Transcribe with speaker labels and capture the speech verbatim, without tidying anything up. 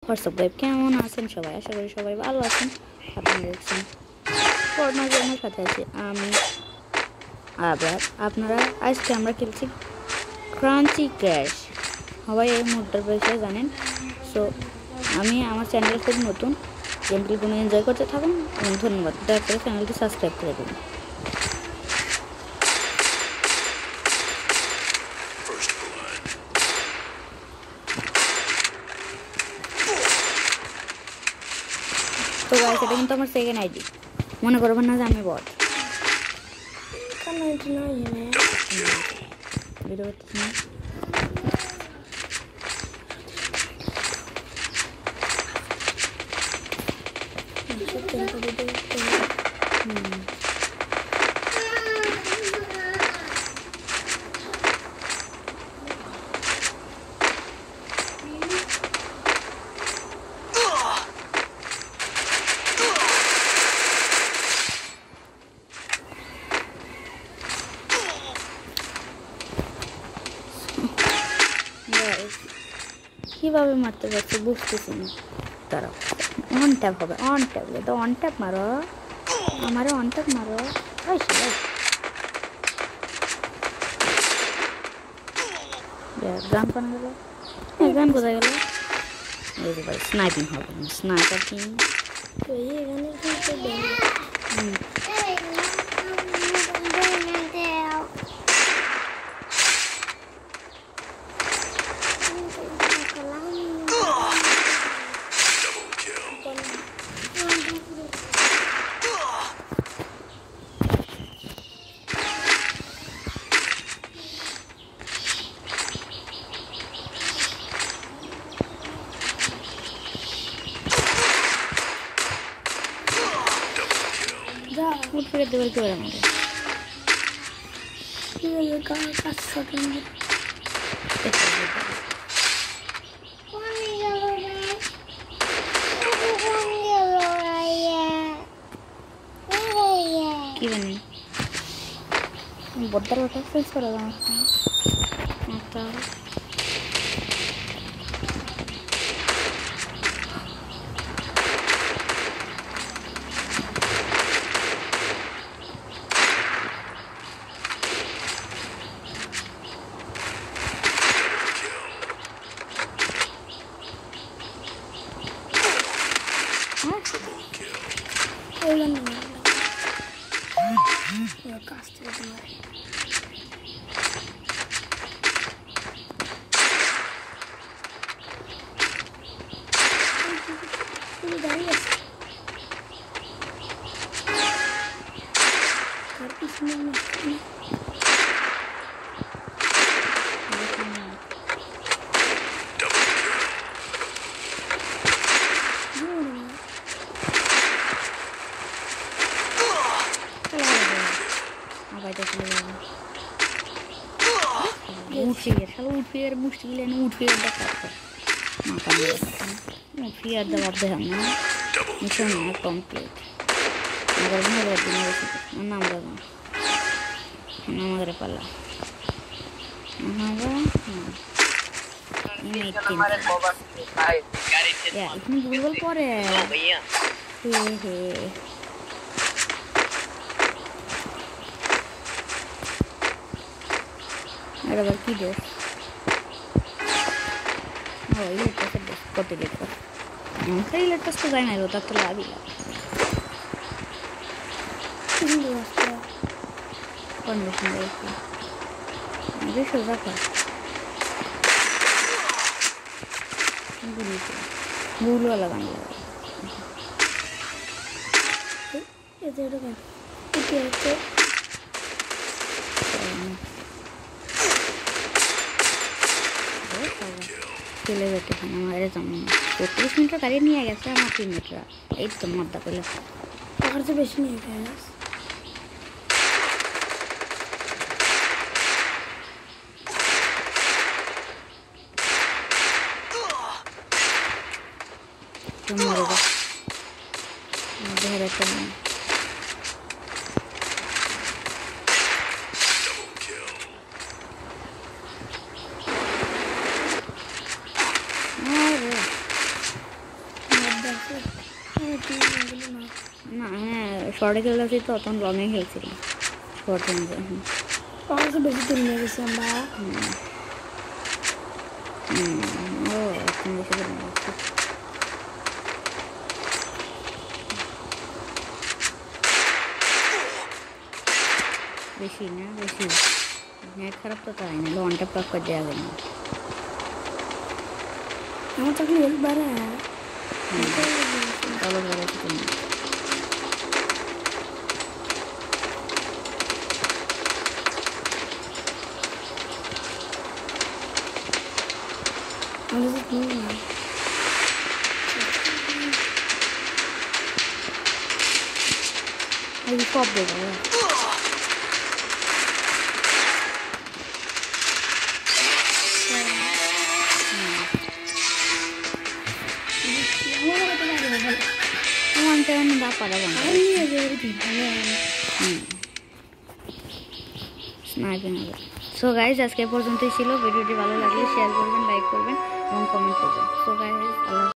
Speaker 1: WhatsApp গাইব কেমন আছেন সবাই? আশা করি সবাই ভালো আছেন। আপনারা দেখছেন ফরমার গেমের সাথে আছি আমি আবার। আপনারা আজকে আমরা খেলছি ক্রাঞ্চি ক্র্যাশ। সবাই এই মুহূর্তের বিষয়ে জানেন। সো আমি আমার চ্যানেল খুব নতুন, গেমগুলো এনজয় করতে থাকুন এবং ধন্যবাদ। দয়া করে চ্যানেলটি সাবস্ক্রাইব করে দেবেন। তো গাইস, এটা কিন্তু আমার সেকেন্ড আইডি, মনে করবেন না যে আমি বট। ভিডিও করতেছি না। কিভাবে মারতে পারছি বুঝতেছি না। তারা অন ট্যাপ হবে, অন ট্যাপ তো অন ট্যাপ মারো, আমারে অন ট্যাপ মারো। গান কোন গেল? গান কোথায় গেল? এই যে ভাই স্নাইপিং হবে, স্নাইপার কিং। তো এই গানের হুম উঠ ফিরে দেবার কি আমাদের কাজ শপিং কি জানি বদ্দার ওটা শেষ করে দাও একটা কাজ থেকে তোমার দাঁড়িয়ে আছে তার পিছনে উঠফিয়ার মুশকিল है উঠফিয়ার দেখা মাথা উঠফিয়ার দেওয়ার দেখাম না মিশন না কমপ্লিট আবার মজার দিন নাম দেবো আমাদের পাল্লা এখন গুগল পরে হে হে अरे बार की दे ओ ये तो सब कोते लेकर हम सही लेटर तो जाए ना रोता तो ला भी ला ये वास्ता परमिशन दे के मुझे सोचा था भूल वाला गाना ये दे दो ये तो চলে যেতে আমার যেমন চল্লিশ মিনিটের গাড়ি নিয়ে গেছে আমার তিন মিটার এই তো মদ্দা পেলে আমার তো বেশি নিয়ে গেছে ধরে কেমন না হ্যাঁ শর্টে খেলতেছি তো তখন লংয়ে খেলছিলাম শর্টে হুম
Speaker 2: পাঁচশো বেশি তুলে নিয়ে গেছি আমরা
Speaker 1: হুম ও এখন বেশি তুলে নিয়ে গেছি বেশি না বেশি নেট খারাপ তো তাই না ওয়ান ট্যাপ পাক করে দেওয়া গেল
Speaker 2: আমার তো এখন হেল্প বাড়া
Speaker 1: চলো বেড়াচ্ছি তুমি
Speaker 2: আমাদের কি
Speaker 1: এই সব দেবো दा पड़ा बन स्नाइपिंग सो गाइज आज के पर्यन्तই ছিল ভিডিওটি ভালো লাগলে শেয়ার করবেন লাইক করবেন এবং কমেন্ট করবেন সো গাইজ